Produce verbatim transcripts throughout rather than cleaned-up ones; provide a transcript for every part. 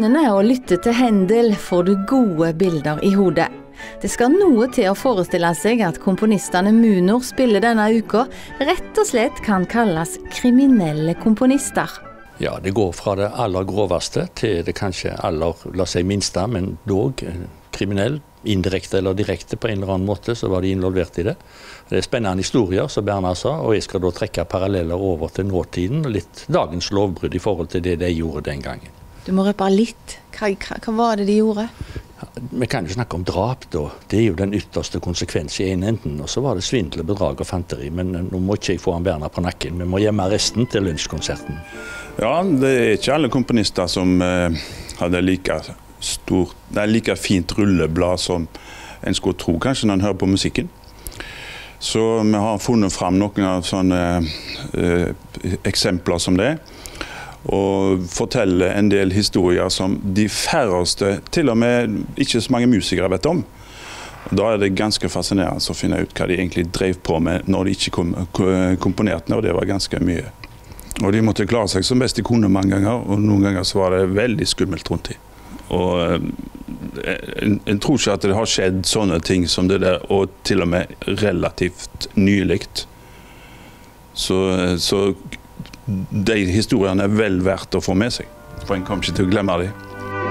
begynnende å lytte til Händel får du gode bilder i hodet. Det skal noe til å forestille seg at komponistene Munor spiller denne uka rett og slett kan kalles kriminelle komponister. Ja, det går fra det aller groveste til det kanskje aller, la oss si minste, men dog kriminell, indirekte eller direkte på en eller annen måte, så var de involvert i det. Det er spennende historier, som Bernhard sa, og jeg skal da trekke paralleller over til nåtiden, og litt dagens lovbrudd i forhold til det de gjorde den gangen. Du må røpe litt. Hva, hva, hva var det de gjorde? Vi kan jo snakke om drap da. Det er jo den ytterste konsekvens i en enden, og så var det svindel, bedrag og fanteri. Men nå må ikke jeg få han Bernhard på nakken. Vi må gjemme resten til lunsjkonserten. Ja, det er ikke alle komponister som eh, hadde like stort, det er like fint rulleblad som en skulle tro kanskje når en hører på musikken. Så vi har funnet fram noen av sånne eh, eksempler som det, og forteller en del historier som de færreste, til og med ikke så mange musikere vet om. Og da er det ganske fascinerende å finne ut hva de egentlig drev på med når de ikke kom, komponerte, og det var ganske mye. Og de måtte klare seg som best de kunne mange ganger, og noen ganger så var det veldig skummelt rundt dem. Og en, en tror ikke at det har skjedd sånne ting som det der, og til og med relativt nyligt. Så, så de historiene er vel verdt å få med seg, for en kommer ikke til å glemme dem.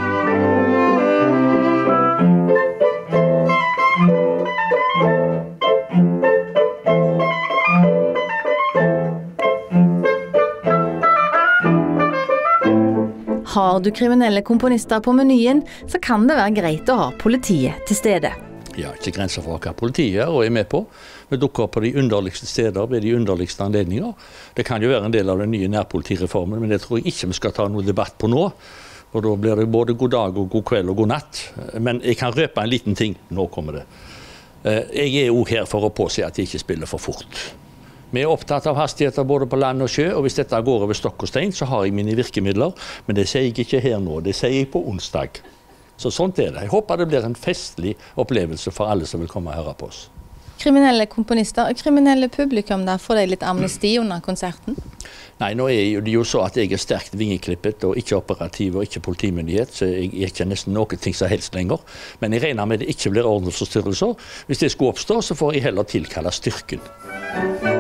Har du kriminelle komponister på menyen, så kan det være greit å ha politiet til stede. Ja, ikke grenser for hva politiet er og er med på. Vi dukker opp på de underligste steder ved de underligste anledninger. Det kan jo være en del av den nye nærpolitireformen, men det tror jeg ikke vi skal ta noe debatt på nå. Og da blir det både god dag og god kveld og god natt. Men jeg kan røpe en liten ting. Nå kommer det. Jeg er jo her for å påse at jeg ikke spiller for fort. Vi er opptatt av hastigheter både på land og sjø, og hvis dette går over stokk og stein, så har jeg mine virkemidler. Men det sier jeg ikke her nå, det sier jeg på onsdag. Så sånt er det. Jeg håper det blir en festlig opplevelse for alle som vil komme og høre på oss. Kriminelle komponister, kriminelle publikum, der får de litt amnesti under konserten? Nei, nå er det jo så at jeg er sterkt vingeklippet og ikke operativ og ikke politimyndighet, så jeg er ikke nesten noe ting som helst lenger. Men jeg regner med det ikke blir ordensforstyrrelser. Hvis det skulle oppstå, så får jeg heller tilkalle styrken.